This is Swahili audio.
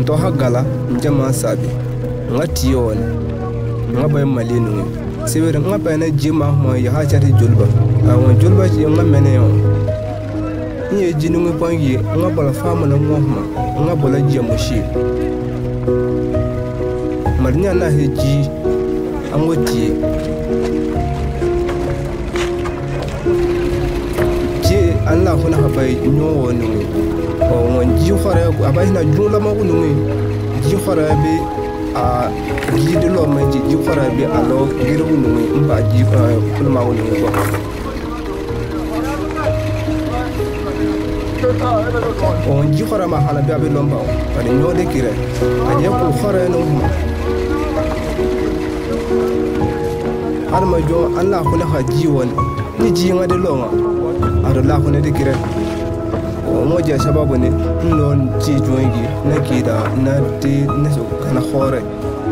nto ha Gala njama sabi nga tiyon nga bay malinu sibere nga bayna jima mo ya ha chati julba awon julba ji nga mene yo nye jinu ngi pangi nga bala fama na ngoma nga bala jemo shi marnya na heji amoti je Allah huna habay nyowo nu on ji khara abay na jula ma ku nu ji khara bi a ji de lo ma ji khara bi alo giru nu mba ji ku ma ku nu on ji khara ma hala bi abi lomba ani nyode kire ani ko khara nu arma jo Allah huna haji won ni ji ngade longa ado la huna de kire moja sababu ni non ci joingi na kida na ti na so kana khore